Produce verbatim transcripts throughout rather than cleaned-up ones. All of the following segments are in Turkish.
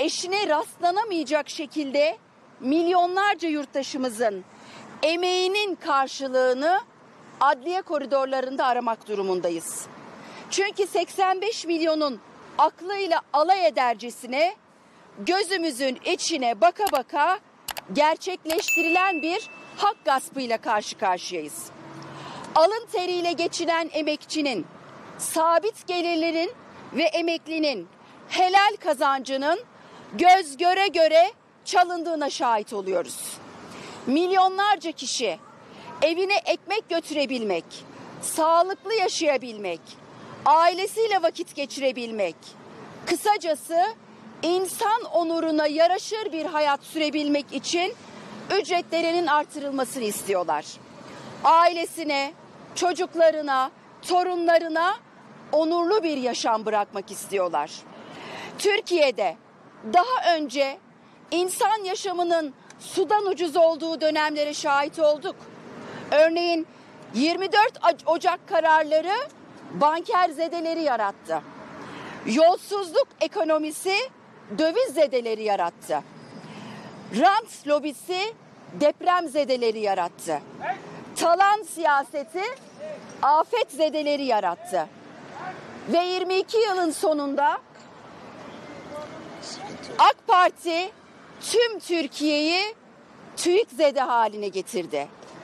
eşine rastlanamayacak şekilde milyonlarca yurttaşımızın emeğinin karşılığını adliye koridorlarında aramak durumundayız. Çünkü seksen beş milyonun aklıyla alay edercesine gözümüzün içine baka baka gerçekleştirilen bir hak gaspıyla karşı karşıyayız. Alın teriyle geçinen emekçinin, sabit gelirlerin ve emeklinin helal kazancının göz göre göre çalındığına şahit oluyoruz. Milyonlarca kişi evine ekmek götürebilmek, sağlıklı yaşayabilmek, ailesiyle vakit geçirebilmek, kısacası insan onuruna yaraşır bir hayat sürebilmek için ücretlerinin artırılmasını istiyorlar. Ailesine, çocuklarına, torunlarına onurlu bir yaşam bırakmak istiyorlar. Türkiye'de daha önce insan yaşamının sudan ucuz olduğu dönemlere şahit olduk. Örneğin yirmi dört Ocak kararları banker zedeleri yarattı. Yolsuzluk ekonomisi döviz zedeleri yarattı. Rant lobisi deprem zedeleri yarattı. Talan siyaseti afet zedeleri yarattı. Ve yirmi iki yılın sonunda AK Parti tüm Türkiye'yi TÜİK zede haline getirdi.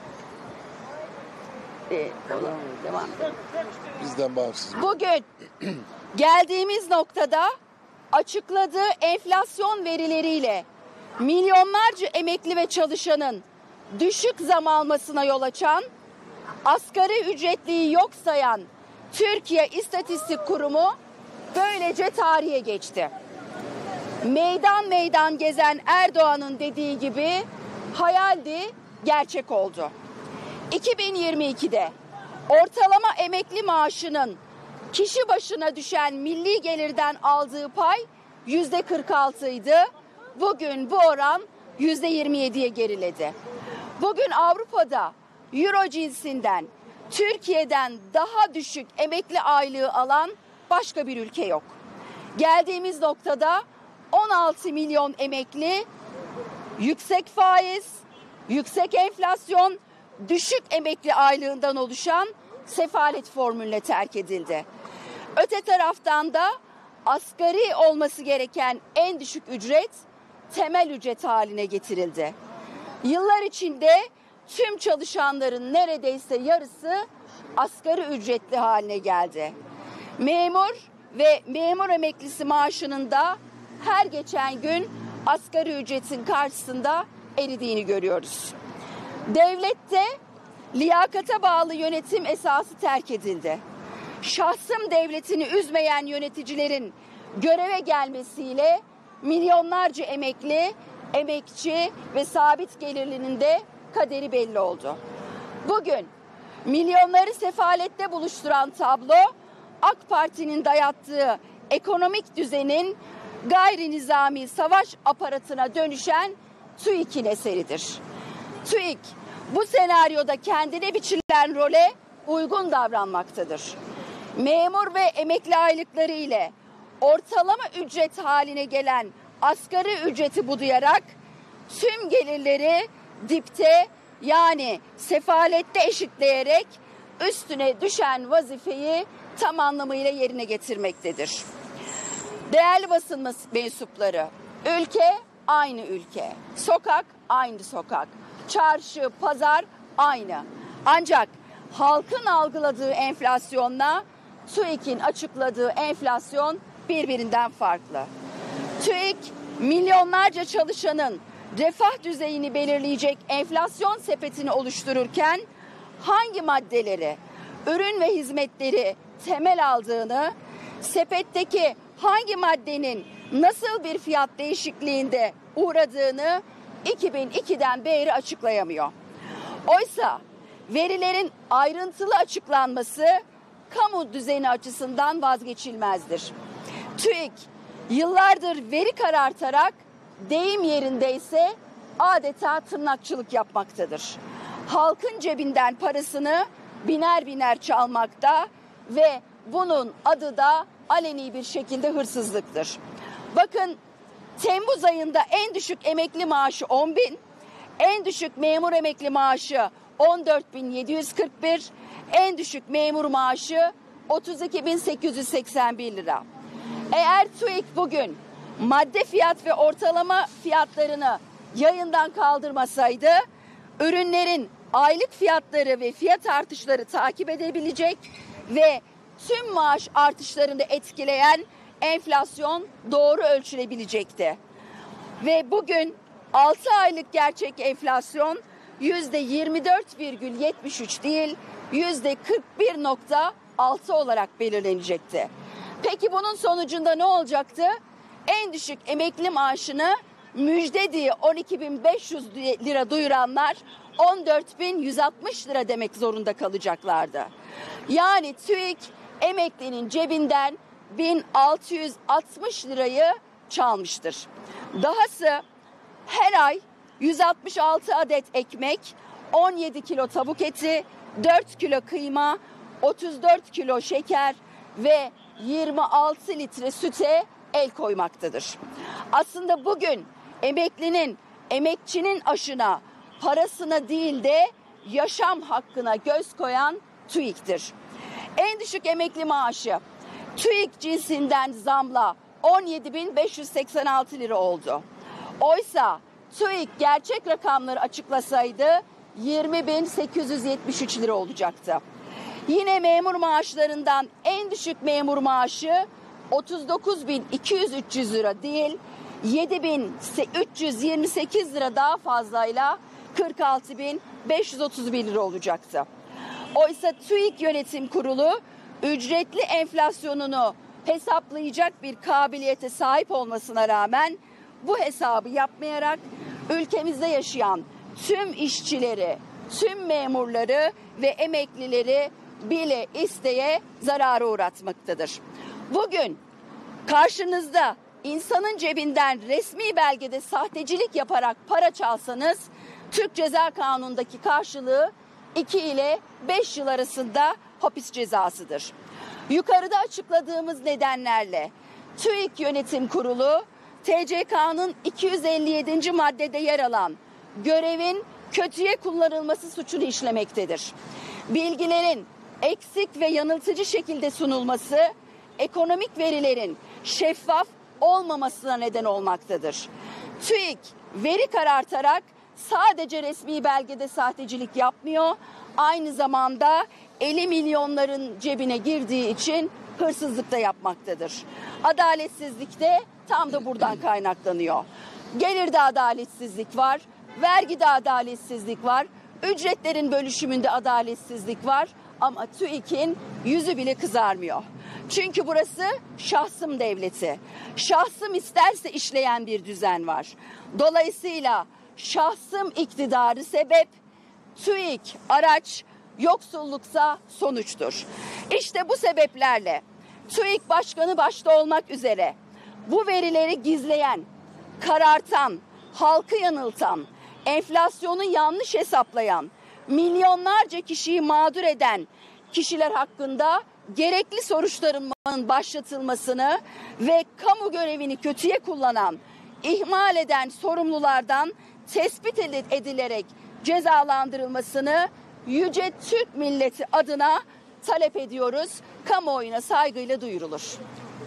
Ee, devam. Bizden bağımsız. Bugün geldiğimiz noktada açıkladığı enflasyon verileriyle milyonlarca emekli ve çalışanın düşük zam almasına yol açan, asgari ücretliyi yok sayan Türkiye İstatistik Kurumu böylece tarihe geçti. Meydan meydan gezen Erdoğan'ın dediği gibi hayaldi, gerçek oldu. iki bin yirmi ikide ortalama emekli maaşının kişi başına düşen milli gelirden aldığı pay yüzde kırk altı idi. Bugün bu oran yüzde yirmi yediye geriledi. Bugün Avrupa'da Euro cinsinden, Türkiye'den daha düşük emekli aylığı alan başka bir ülke yok. Geldiğimiz noktada on altı milyon emekli yüksek faiz, yüksek enflasyon, düşük emekli aylığından oluşan sefalet formülüne terk edildi. Öte taraftan da asgari olması gereken en düşük ücret temel ücret haline getirildi. Yıllar içinde tüm çalışanların neredeyse yarısı asgari ücretli haline geldi. Memur ve memur emeklisi maaşının da her geçen gün asgari ücretin karşısında eridiğini görüyoruz. Devlette liyakata bağlı yönetim esası terk edildi. Şahsım devletini üzmeyen yöneticilerin göreve gelmesiyle milyonlarca emekli, emekçi ve sabit gelirlinin de kaderi belli oldu. Bugün milyonları sefalette buluşturan tablo AK Parti'nin dayattığı ekonomik düzenin gayri nizami savaş aparatına dönüşen TÜİK'in eseridir. TÜİK bu senaryoda kendine biçilen role uygun davranmaktadır. Memur ve emekli aylıkları ile ortalama ücret haline gelen asgari ücreti budayarak tüm gelirleri dipte, yani sefalette eşitleyerek üstüne düşen vazifeyi tam anlamıyla yerine getirmektedir. Değerli basın mensupları, ülke aynı ülke, sokak aynı sokak, çarşı, pazar aynı. Ancak halkın algıladığı enflasyonla TÜİK'in açıkladığı enflasyon birbirinden farklı. TÜİK milyonlarca çalışanın refah düzeyini belirleyecek enflasyon sepetini oluştururken hangi maddeleri, ürün ve hizmetleri temel aldığını, sepetteki hangi maddenin nasıl bir fiyat değişikliğinde uğradığını iki bin ikiden beri açıklayamıyor. Oysa verilerin ayrıntılı açıklanması kamu düzeni açısından vazgeçilmezdir. TÜİK yıllardır veri karartarak, deyim yerindeyse adeta tırnakçılık yapmaktadır. Halkın cebinden parasını biner biner çalmakta ve bunun adı da aleni bir şekilde hırsızlıktır. Bakın, Temmuz ayında en düşük emekli maaşı on bin, en düşük memur emekli maaşı on dört bin yedi yüz kırk bir, en düşük memur maaşı otuz iki bin sekiz yüz seksen bir lira. Eğer TÜİK bugün madde fiyat ve ortalama fiyatlarını yayından kaldırmasaydı, ürünlerin aylık fiyatları ve fiyat artışları takip edebilecek ve tüm maaş artışlarını etkileyen enflasyon doğru ölçülebilecekti. Ve bugün altı aylık gerçek enflasyon yüzde yirmi dört virgül yetmiş üç değil, yüzde kırk bir nokta altı olarak belirlenecekti. Peki bunun sonucunda ne olacaktı? En düşük emekli maaşını müjde diye on iki bin beş yüz lira duyuranlar on dört bin yüz altmış lira demek zorunda kalacaklardı. Yani TÜİK emeklinin cebinden bin altı yüz altmış lirayı çalmıştır. Dahası her ay yüz altmış altı adet ekmek, on yedi kilo tavuk eti, dört kilo kıyma, otuz dört kilo şeker ve yirmi altı litre süte el koymaktadır. Aslında bugün emeklinin, emekçinin aşına, parasına değil de yaşam hakkına göz koyan TÜİK'tir. En düşük emekli maaşı TÜİK cinsinden zamla on yedi bin beş yüz seksen altı lira oldu. Oysa TÜİK gerçek rakamları açıklasaydı yirmi bin sekiz yüz yetmiş üç lira olacaktı. Yine memur maaşlarından en düşük memur maaşı otuz dokuz bin iki yüz üç yüz lira değil, yedi bin üç yüz yirmi sekiz lira daha fazlayla kırk altı bin beş yüz otuz bir lira olacaktı. Oysa TÜİK Yönetim Kurulu ücretli enflasyonunu hesaplayacak bir kabiliyete sahip olmasına rağmen bu hesabı yapmayarak ülkemizde yaşayan tüm işçileri, tüm memurları ve emeklileri bile isteye zarara uğratmaktadır. Bugün karşınızda insanın cebinden resmi belgede sahtecilik yaparak para çalsanız Türk Ceza Kanunu'ndaki karşılığı iki ile beş yıl arasında hapis cezasıdır. Yukarıda açıkladığımız nedenlerle TÜİK Yönetim Kurulu T C K'nın iki yüz elli yedinci maddede yer alan görevin kötüye kullanılması suçunu işlemektedir. Bilgilerin eksik ve yanıltıcı şekilde sunulması ekonomik verilerin şeffaf olmamasına neden olmaktadır. TÜİK veri karartarak sadece resmi belgede sahtecilik yapmıyor, aynı zamanda eli milyonların cebine girdiği için hırsızlık da yapmaktadır. Adaletsizlik de tam da buradan kaynaklanıyor. Gelirde adaletsizlik var, vergide adaletsizlik var, ücretlerin bölüşümünde adaletsizlik var ama TÜİK'in yüzü bile kızarmıyor. Çünkü burası şahsım devleti. Şahsım isterse işleyen bir düzen var. Dolayısıyla şahsım iktidarı sebep, TÜİK araç, yoksulluksa sonuçtur. İşte bu sebeplerle TÜİK Başkanı başta olmak üzere bu verileri gizleyen, karartan, halkı yanıltan, enflasyonu yanlış hesaplayan, milyonlarca kişiyi mağdur eden kişiler hakkında gerekli soruşturmanın başlatılmasını ve kamu görevini kötüye kullanan, ihmal eden sorumlulardan tespit edilerek cezalandırılmasını yüce Türk milleti adına talep ediyoruz. Kamuoyuna saygıyla duyurulur.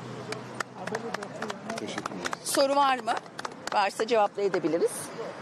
Soru var mı? Varsa cevaplayabiliriz.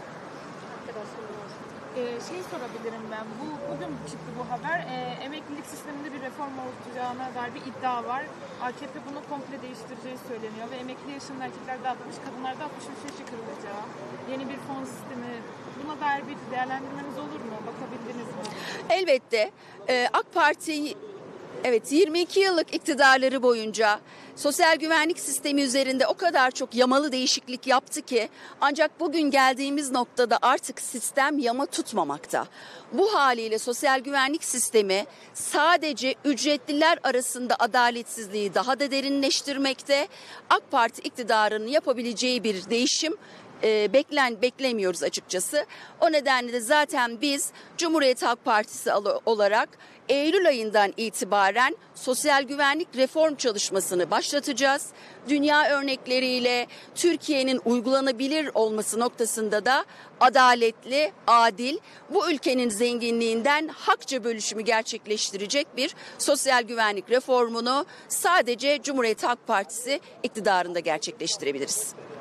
Ee, şey sorabilirim ben. Bu bugün çıktı bu haber. Ee, emeklilik sisteminde bir reform olacağına dair bir iddia var. A K P bunu komple değiştireceği söyleniyor ve emekli yaşında erkeklerde altmış, kadınlarda altmış üç yaşı kırılacağı. Yeni bir fon sistemi. Buna dair bir değerlendirmeniz olur mu? Bakabildiniz mi? Elbette. Ee, AK Parti evet yirmi iki yıllık iktidarları boyunca sosyal güvenlik sistemi üzerinde o kadar çok yamalı değişiklik yaptı ki ancak bugün geldiğimiz noktada artık sistem yama tutmamakta. Bu haliyle sosyal güvenlik sistemi sadece ücretliler arasında adaletsizliği daha da derinleştirmekte. AK Parti iktidarının yapabileceği bir değişim E, beklen beklemiyoruz açıkçası. O nedenle de zaten biz Cumhuriyet Halk Partisi olarak Eylül ayından itibaren sosyal güvenlik reform çalışmasını başlatacağız. Dünya örnekleriyle Türkiye'nin uygulanabilir olması noktasında da adaletli, adil, bu ülkenin zenginliğinden hakça bölüşümü gerçekleştirecek bir sosyal güvenlik reformunu sadece Cumhuriyet Halk Partisi iktidarında gerçekleştirebiliriz.